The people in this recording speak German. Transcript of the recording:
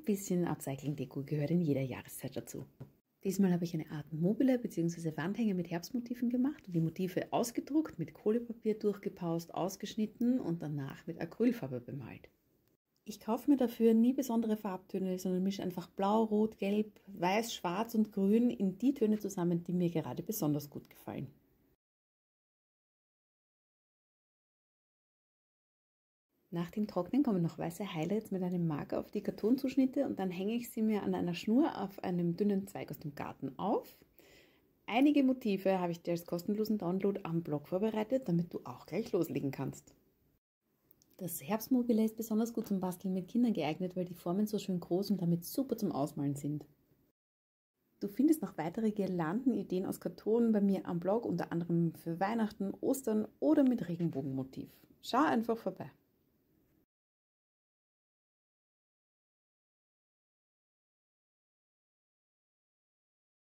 bisschen Upcycling-Deko gehört in jeder Jahreszeit dazu. Diesmal habe ich eine Art Mobile bzw. Wandhänger mit Herbstmotiven gemacht und die Motive ausgedruckt, mit Kohlepapier durchgepaust, ausgeschnitten und danach mit Acrylfarbe bemalt. Ich kaufe mir dafür nie besondere Farbtöne, sondern mische einfach Blau, Rot, Gelb, Weiß, Schwarz und Grün in die Töne zusammen, die mir gerade besonders gut gefallen. Nach dem Trocknen kommen noch weiße Highlights mit einem Marker auf die Kartonzuschnitte und dann hänge ich sie mir an einer Schnur auf einem dünnen Zweig aus dem Garten auf. Einige Motive habe ich dir als kostenlosen Download am Blog vorbereitet, damit du auch gleich loslegen kannst. Das Herbstmobile ist besonders gut zum Basteln mit Kindern geeignet, weil die Formen so schön groß und damit super zum Ausmalen sind. Du findest noch weitere Girlandenideen aus Karton bei mir am Blog, unter anderem für Weihnachten, Ostern oder mit Regenbogenmotiv. Schau einfach vorbei.